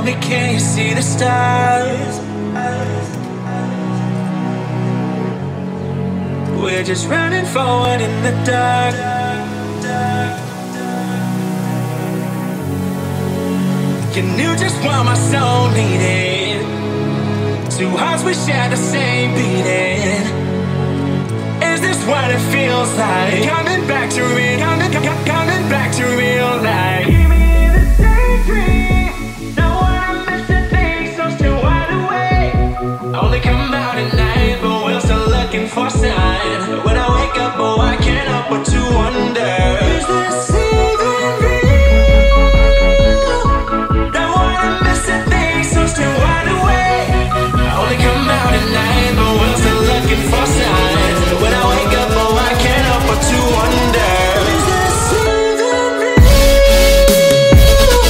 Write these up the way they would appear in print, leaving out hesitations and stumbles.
me, can you see the stars? We're just running forward in the dark. You knew just what my soul needed. Two hearts, we share the same beating. Is this what it feels like? Coming back to real, coming back to real life. Keep me in the same dream. Know what I'm missing, things so still wide awake. Only come out at night, but we're still looking for signs. When I wake up, oh, I can't help but to wonder, is this even real? Know what I'm missing, things so still wide awake. Only come out at night, but we're still looking for signs. When I wake up, oh, I can't help but to wonder, is this even real?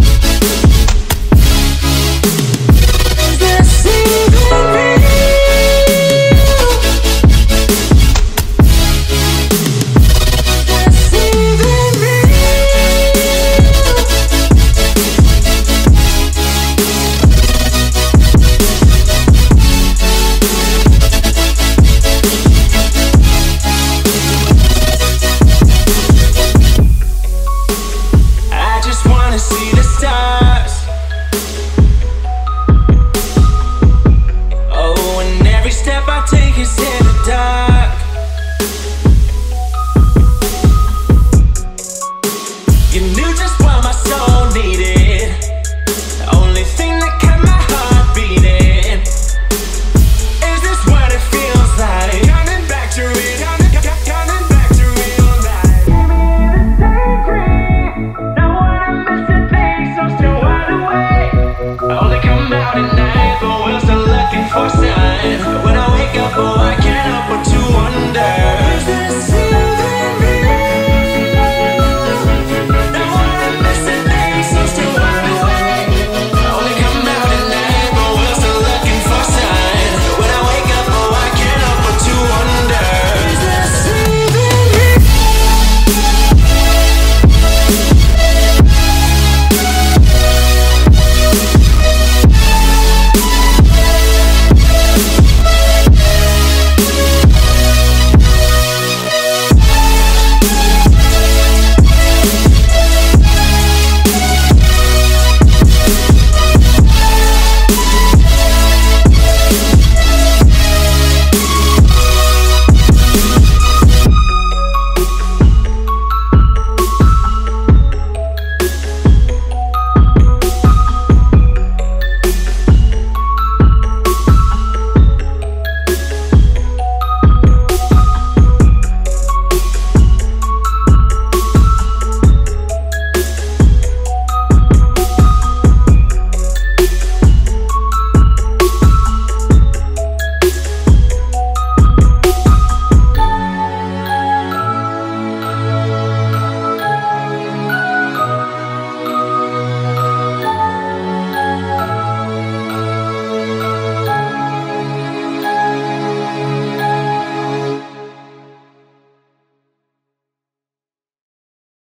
Is this even real? I just wanna see